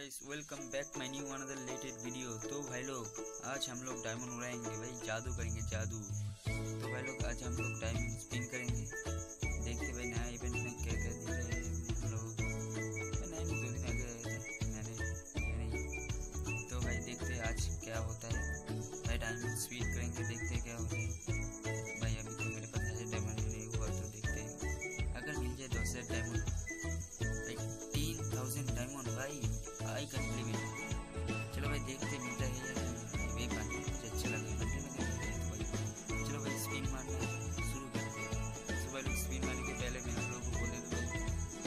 Guys, welcome back my new another latest video. तो भाई लोग आज हम लोग डायमंड उड़ाएंगे भाई, जादू करेंगे जादू। तो भाई लोग आज हम लोग डायमंड स्पिन करेंगे। देखते भाई नया इवेंट में क्या क्या दे रहे हैं हम लोग। नया नहीं, 2 दिन आगे आया था, मैंने ये नहीं। तो भाई देखते आज क्या होता है भाई, डायमंड स्पिन करेंगे, देखते क्या होता है भाई। अभी तो मेरे पास ऐसे डायमंड नहीं हुआ, तो देखते हैं अगर मिल जाए 10,000 डायमंड, 3000 डायमंड भाई, आई कैन बिलीव इट। चलो भाई देखते मिलता है या नहीं। भाई पानी मुझे अच्छा लगा, बनने लगा तो भाई चलो भाई स्पिन मारना शुरू करते हैं। तो भाई लोग स्पिन मारने के पहले मैं आप लोगों को बोल देता हूँ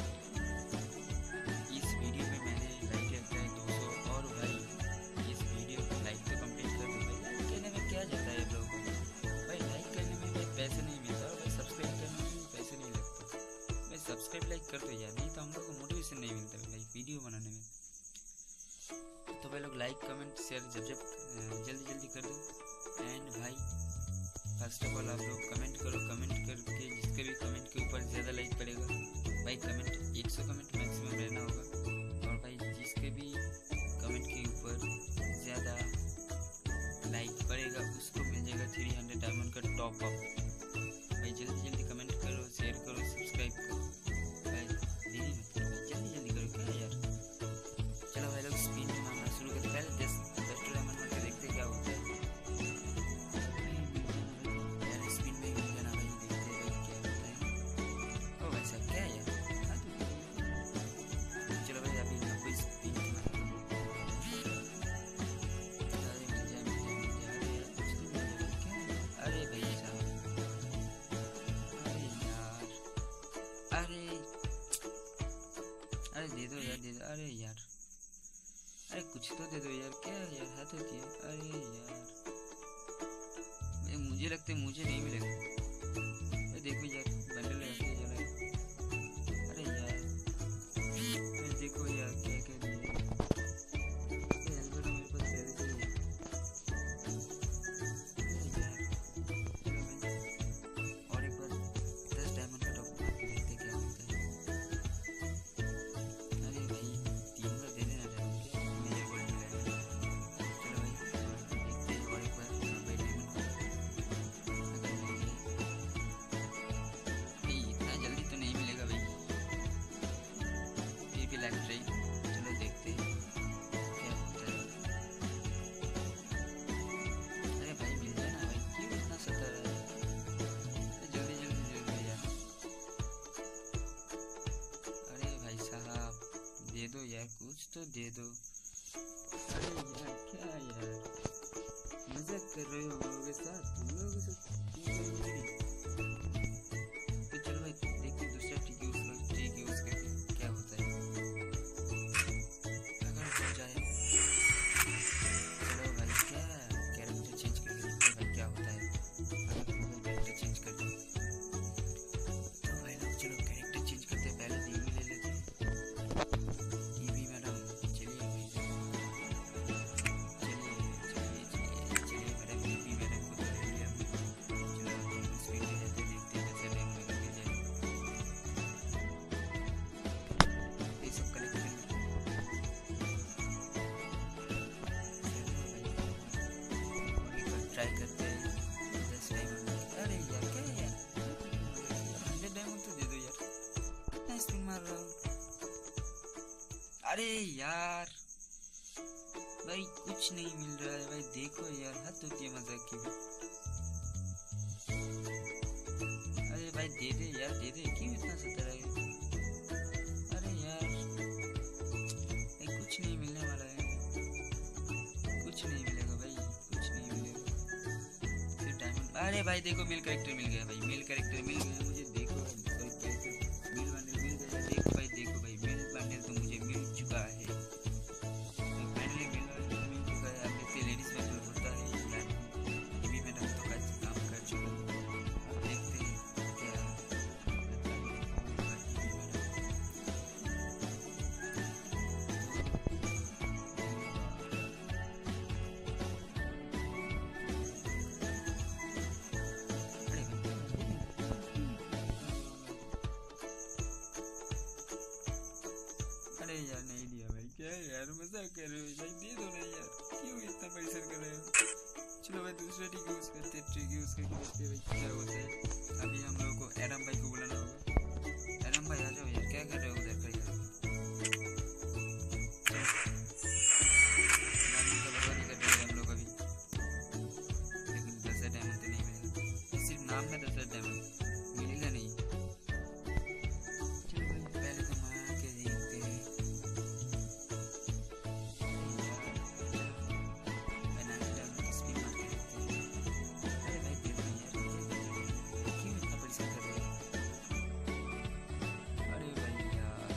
इस वीडियो में मैंने लाइक रखा है 200, और भाई इस वीडियो को लाइक तो कंप्लीट कर दो भाई। लाइक करने में क्या जाता है आप लोगों को भाई, लाइक करने में भाई पैसे नहीं मिलता, और भाई सब्सक्राइब करने में भी पैसे नहीं लगता भाई। सब्सक्राइब लाइक कर दो यार, नहीं तो हम लोग को मोटिवेशन नहीं मिलता भाई वीडियो बनाने में। तो भाई लोग लाइक कमेंट शेयर जल्दी जल्दी कर दो। एंड भाई फर्स्ट ऑफ ऑल आप लोग कमेंट करो, कमेंट करके जिसके भी कमेंट के ऊपर ज़्यादा लाइक पड़ेगा भाई, कमेंट 100 कमेंट मैक्सिमम रहना होगा। और भाई जिसके भी कमेंट के ऊपर ज़्यादा लाइक पड़ेगा उसको मिल जाएगा 300 डायमंड का टॉप अप। भाई जल्दी जल्दी कमेंट करो, शेयर करो, सब्सक्राइब करो भाई, देरी मत करो भाई, जल्दी जल्दी करो क्या यार। चलो भाई लोग स्पिन मारना शुरू करते, पहले 10 डायमंड मार के देखते क्या होता है। यार स्पिन में मिल जाना भाई, देखते भाई क्या होता है। ओ भाई साहब क्या है यार, चलो भाई अभी आपको स्पिन मारना, अरे मिल जाए मिल जाए मिल जाए, अरे कुछ नहीं मिल रहा क्या। अरे भाई साहब, अरे यार, अरे अरे दे दो यार, दे दो, अरे यार, अरे कुछ तो दे दो यार, क्या यार हाथ होती है। अरे यार मुझे लगता है मुझे नहीं मिलेगा। अरे देखो यार बंडल ऐसे चला है। अरे यार, अरे देखो यार क्या क्या दिया है। हेलमेट मेरे पास पहले से ही है। अरे यार चलो भाई और एक बार 10 डायमंड का टॉप मार के देखते क्या होता है। अरे भाई 3 बार दे देना डायमंड के, मेजर गोल्ड मिला है। चलो भाई देखते हैं और एक बार 90 डायमंड अगर मिल जाए भाई। इतना जल्दी तो नहीं मिलेगा भाई, फिर भी लग रही। चलो देखते हैं क्या होता है। अरे भाई मिल जाए ना भाई, क्यों इतना सता रहा है, जल्दी जल्दी जल्दी यार। अरे भाई साहब दे दो यार, कुछ तो दे दो। अरे यार क्या यार, मजाक कर रहे हो हम लोगों के साथ, तुम लोगों के साथ तो चलो भाई देखते दूसरा ट्रिक यूज करके क्या होता है। अगर हो जाए चलो भाई, क्या कैरेक्टर चेंज करके देखते भाई क्या होता है। अगर कैरेक्टर चेंज कर दो तो भाई लोग चलो कैरेक्टर चेंज करते, पहले टीवी ले लेते हैं। टीवी मैडम चलिए भाई, चलिए मैडम, टीवी मैडम को तो ले लिया हमने। चलो डायमंड स्पिन ले जाते, देखते हैं कैसे डायमंड अगर मिल जाए। ये सब कलेक्ट कर लेते हैं। और एक बार ट्राई करते हैं 10 डायमंड। अरे यार क्या है यार, 100 डायमंड तो दे दो यार, कितना स्पिन मार रहा हूँ। अरे यार भाई कुछ नहीं मिल रहा है भाई, देखो यार हद होती है मजाक की भी। अरे भाई दे दे यार, दे दे, क्यों इतना सता रहा है। अरे यार भाई कुछ नहीं मिलने वाला है, कुछ नहीं मिलेगा भाई, कुछ नहीं मिलेगा। फिर डायमंड, अरे भाई देखो मेल कैरेक्टर मिल गया भाई, मेल कैरेक्टर मिल गया मुझे। देखो मेल बंडल मिल गया, देखो भाई मेल बंडल तो मुझे मिल चुका है। फाइनली मेल बंडल मिल चुका है। अब देखते लेडीज बंडल होता है या नहीं। टीवी मैडम तो काम कर चुका है, अब देखते हैं क्या होता है टीवी मैडम। अरे भाई क्या यार मजाक कर रहे हो भाई, दे दो ना यार, क्यों इतना परेशान कर रहे हो। चलो भाई दूसरा ट्रिक यूज करते, ट्रिक यूज करके देखते हैं भाई क्या होता है। अभी हम लोगों को एडम भाई को बुलाना होगा। एडम भाई आ जाओ यार, क्या कर रहे हो उधर खड़े खड़े। डायमंड का बर्बादी कर रहे हैं हम लोग अभी, लेकिन 10 डायमंड तो नहीं मिलेगा, सिर्फ नाम में 10 डायमंड मिलेगा नहीं। चलो भाई पहले तो मार के देखते हैं। बनाना डायमंड की स्पिन मार के देखते हैं। अरे भाई दे दो यार, क्यों इतना परेशान कर रहे हैं। अरे भाई यार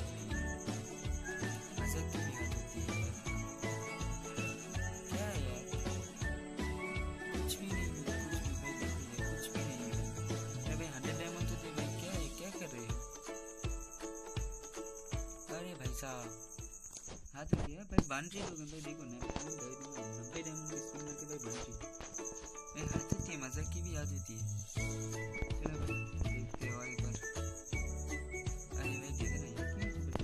मजाक की भी हद होती है यार। क्या है यार, कुछ भी नहीं मिला, कुछ भी भाई देखो यार, कुछ भी नहीं मिला। अरे भाई 100 डायमंड तो दे भाई, क्या है, क्या कर रहे हो। अरे भाई साहब हाथ रखिए भाई, बाउंड्री लोग भाई देखो ना, 90 डायमंड की स्पिन मार के भाई बाउंड्री भाई, हाथ होती है, मजाक की भी याद होती है। चलो भाई देखते हैं और एक बार। अरे भाई दे देना यार, क्यों इतना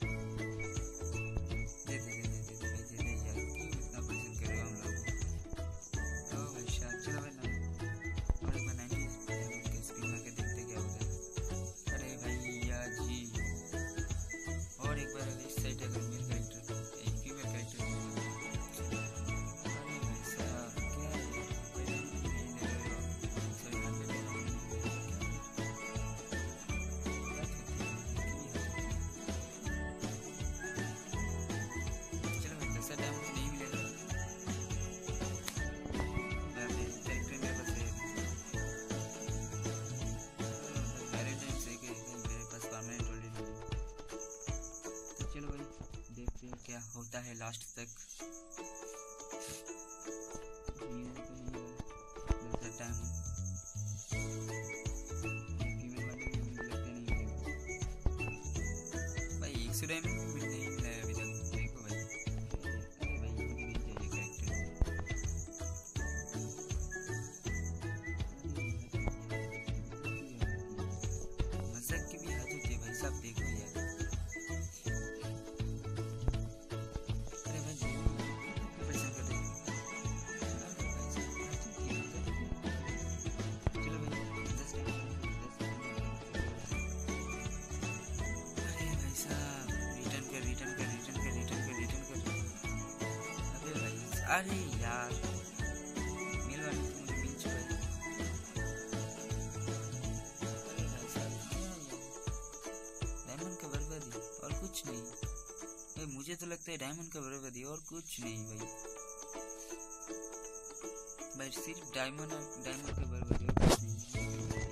परेशान कर रहे हो। दे दे यार, क्यों इतना परेशान कर रहे हो हम लोग को। ओ भाई शाह, चलो भाई ना और एक बार 90 डायमंड की स्पिन मार के देखते हैं क्या होता है। अरे भैया जी और एक बार इस साइड अगर मेल कैरेक्टर एक फीमेल कैरेक्टर, अरे भाई साहब क्या है यार, डायमंड नहीं दे रहे हो। सॉरी 100 डायमंड नहीं दे रहे हो, क्या चलो भाई 10 डायमंड नहीं मिलेगा। कैरेक्टर मेरे पास है वैलेंटाइन से के, मेरे पास परमानेंट ऑलरेडी है। तो चलो भाई देखते हैं क्या होता है लास्ट तक। मिलेगा तो नहीं होगा 10 डायमंड, फीमेल वाले भी मुझे लगता है नहीं मिलेगा भाई। 100 डायमंड भी नहीं मिला है अभी तक, देखो भाई। अरे भाई मुझे नहीं चाहिए कैरेक्टर। मजाक की भी हद होती है भाई साहब, देखो यार। अरे भाई परेशान कर रहे हैं। अरे भाई साहब हद होती है, मजाक की भी। चलो भाई 10 डायमंड। अरे भाई साहब रिटर्न कर, रिटर्न कर, रिटर्न कर, रिटर्न कर, रिटर्न कर। अरे भाई अरे यार मेल वाले तो मुझे मिल चुका है। अरे भाई साहब क्या यार, डायमंड का बर्बादी और कुछ नहीं भाई। मुझे तो लगता है डायमंड का बर्बादी और कुछ नहीं भाई। भाई सिर्फ डायमंड का बर्बादी और कुछ नहीं।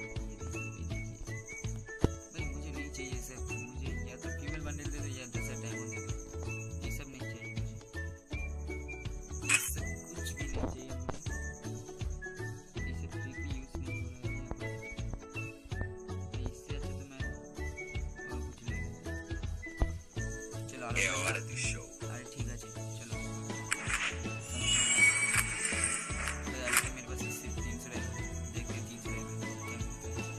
भाई मुझे नहीं चाहिए सर, मुझे या तो फीमेल बंडल दे दो या 10 डायमंड दे दो, ये सब नहीं चाहिए मुझे, ये सब कुछ भी नहीं चाहिए मुझे। ये सब ट्रिक भी यूज नहीं हो रहा है यहाँ पर भाई, इससे अच्छा तो मैं और कुछ ले लूँ। चलो अरे ठीक है जी, चलो भाई अभी तो मेरे पास सिर्फ 300 डायमंड, देखते हैं 300 डायमंड क्या मिलता है।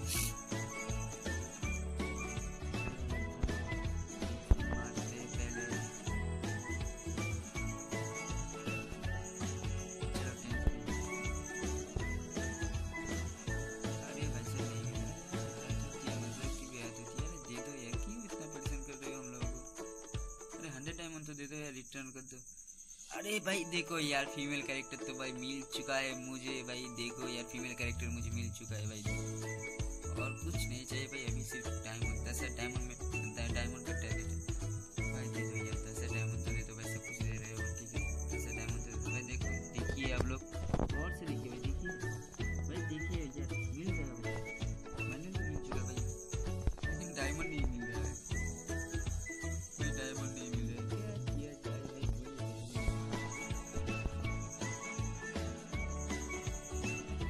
मारते पहले, चलो 300। अरे भाई से नहीं मिला यार, मजाक की भी याद होती है। दे दो यार, क्यों इतना परेशान कर रहे हो हम लोगों को। अरे 100 डायमंड तो दे दो यार, रिटर्न कर दो। अरे भाई देखो यार फीमेल कैरेक्टर तो भाई मिल चुका है मुझे भाई, देखो यार फीमेल कैरेक्टर मुझे मिल चुका है भाई, और कुछ नहीं चाहिए भाई। अभी सिर्फ डायमंड, 10 डायमंड में डायमंड का टैलेंट भाई दे दो यार, 10 डायमंड तो दे दो भाई, सब कुछ दे रहे हो ठीक है, 10 डायमंड तो दे दो भाई। देखो देखिए आप लोग और से देखिए भाई, देखिए यार मिल गया भाई, मैंने तो मिल चुका भाई, लेकिन डायमंड नहीं मिल रहा है भाई, डायमंड नहीं मिल रहा है। क्या किया जाए भाई,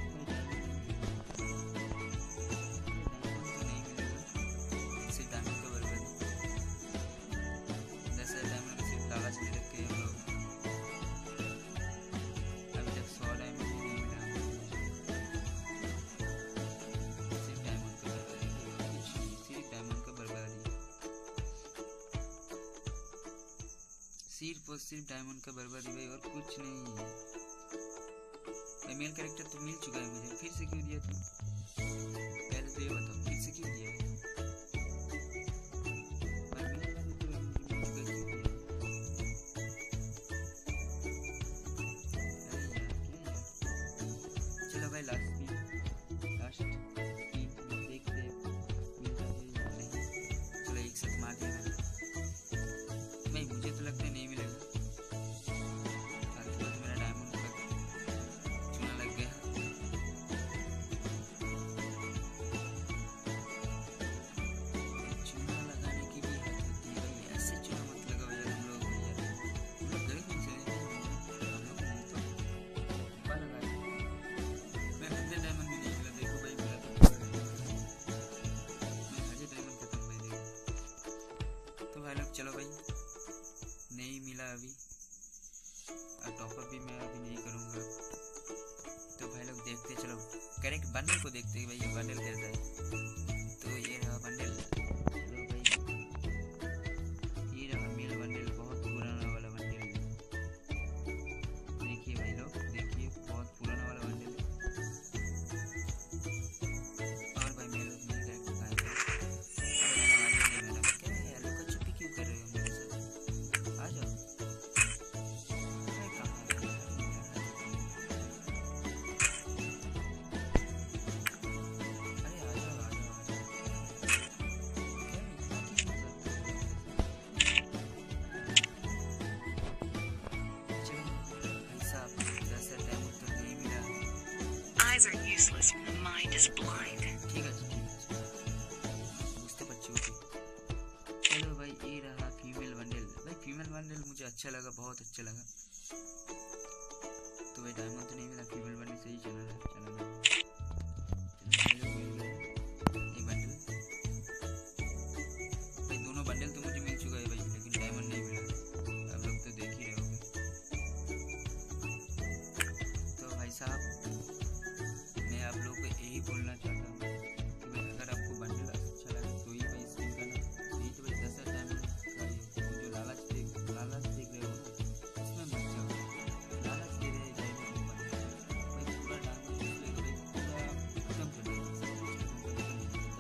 डायमंड तो नहीं मिलेगा, सिर्फ डायमंड का सिर्फ और सिर्फ डायमंड का बर्बादी भाई, और कुछ नहीं है भाई। मेन कैरेक्टर तो मिल चुका है मुझे, फिर से क्यों दिया तुम? पहले तो ये बताओ फिर से क्यों दिया है? चलो भाई लास्ट देखते मिलता है या नहीं। चलो एक साथ मार दिया नहीं, मुझे तो लगता है नहीं मिलेगा। मेरा डायमंड का चूना लग गया। चूना लगाने की भी हद होती है भाई, ऐसे चूना मत लगाओ यार हम लोग यार। हम लोग गलत नहीं चले, हम लोग नहीं तो ऊपर लगाए। मैं 100 डायमंड भी नहीं मिला, देखो भाई मेरा तो मैं 100 डायमंड खत्म भाई देखो। तो भाई लोग चलो भाई, नहीं मिला अभी, और टॉपअप भी मैं अभी नहीं करूँगा। तो भाई लोग देखते चलो करेक्ट बंडल को देखते हैं भाई, ये बंडल कैसा है। तो ये रहा बंडल, चलो भाई ये रहा मेल बंडल, बहुत पुराना वाला बंडल है। देखिए भाई लोग, देखिए बहुत पुराना वाला बंडल है। और भाई मेरे कैरेक्टर कहाँ है? मैडम क्या है यार, लुका छुपी क्यों कर रहे हो मेरे साथ? आ जाओ। Eyes are useless when the mind is blind. ठीक है बुझते बच्चों की। चलो भाई ये रहा फीमेल बंडल भाई, फीमेल बंडल मुझे अच्छा लगा, बहुत अच्छा लगा। तो भाई डायमंड तो नहीं मिला, फीमेल बंडल सही चला रहा ये बंडल भाई। दोनों बंडल तो मुझे मिल चुका है भाई, लेकिन डायमंड नहीं मिला। आप लोग तो देख ही रहे होगे। तो भाई साहब मैं आप लोगों को यही बोलना चाहता हूँ कि भाई अगर आपको बंडल अच्छा लगे तो ही भाई स्पिन करना। नहीं तो भाई 10 डायमंड का ये जो लालच देख रहे हो ना, इसमें मत जाओ। लालच दे रहे हैं डायमंड को भाई, पूरा डायमंड भाई पूरा खत्म कर देगा, सब कुछ खत्म कर देगा।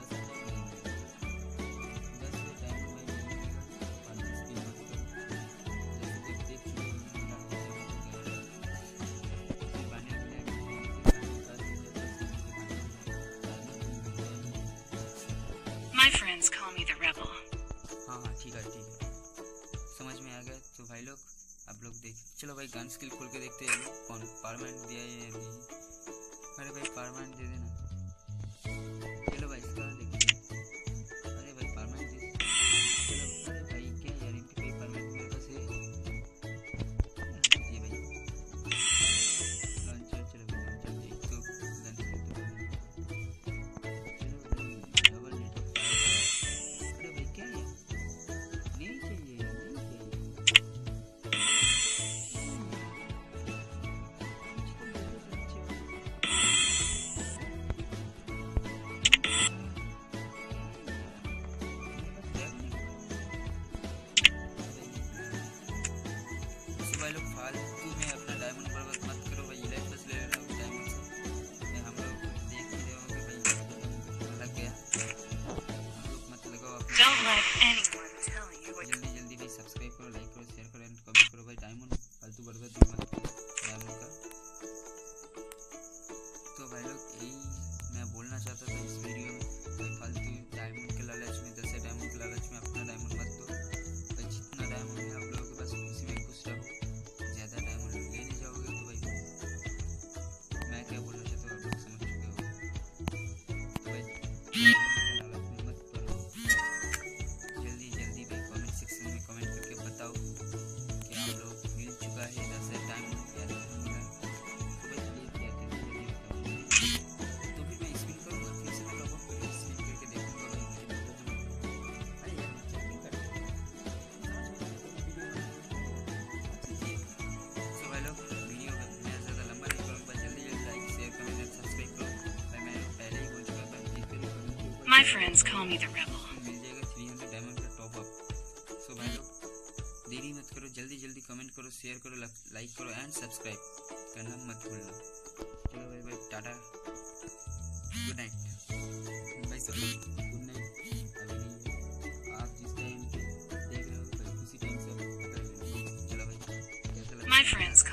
10 डायमंड भाई नहीं मिलेगा, बाद में स्पिन मत करो। जैसे देख चुके हो मेरा My friends call me the rebel. हाँ ठीक है समझ में आ गया। तो भाई लोग आप लोग देख, चलो भाई गन स्किल खोल के देखते हैं कौन परमानेंट दिया है या नहीं। अरे भाई परमानेंट दे देना। चलो भाई इसका देखते हैं। अरे भाई परमानेंट दे, चलो अरे भाई क्या यार इनके भाई परमानेंट मेरे पास है ये भाई लॉन्चर। चलो भाई लॉन्चर एक तो गन स्किल तो डबल हिट ऑफ फायर। अरे भाई क्या है, नहीं चाहिए नहीं चाहिए। भाई लोग फालतू में अपना डायमंड बर्बाद मत करो भाई, इलाइट बस ले लेना उस डायमंड से। हम लोग देख ही रहे होंगे भाई लग गया। हम लोग मत लगाओ अपना। Don't let anyone tell you what. जल्दी जल्दी भाई सब्सक्राइब करो, लाइक करो, शेयर करो एंड कमेंट करो भाई। डायमंड फालतू बर्बाद मत करो डायमंड का। तो भाई लोग यही मैं बोलना चाहता था इस वीडियो में भाई, फालतू डायमंड के लालच में 10 डायमंड के लालच में अपना डायमंड मत दो भाई। जितना डायमंड है आप लोगों के पास उसी में खुश रहो। ज़्यादा डायमंड लेने जाओगे तो भाई मैं क्या बोलना चाहता हूँ आप लोग समझ चुके हो। तो भाई लालच में मत पड़ो। जल्दी जल्दी भाई कमेंट सेक्शन में कमेंट करके बताओ कि आप लोग मिल चुका है 10 डायमंड या नहीं मिला। तो भाई प्लीज़ क्या जल्दी जल्दी बताओ। तो फिर मैं स्पिन करूँगा, फिर से मैं टॉपअप करके स्पिन करके देखूँगा भाई मुझे कितना मिला। अरे यार चेकिंग कर वीडियो। सो भाई लोग वीडियो मैं ज़्यादा लंबा नहीं करूँगा, जल्दी जल्दी like share comment and subscribe करो भाई। मैं पहले ही बोल चुका था जिस तरीके से My friends call me the rebel. मिल जाएगा 300 डायमंड का टॉपअप। सो भाई लोग देरी मत करो, जल्दी जल्दी कमेंट करो, शेयर करो, लाइक करो एंड सब्सक्राइब करना मत भूलना। चलो भाई भाई टाटा, गुड नाइट भाई, सॉरी गुड नाइट अभी नहीं, आप जिस टाइम पे देख रहे हो भाई उसी टाइम से अगर चलो भाई कैसा लगा? My friends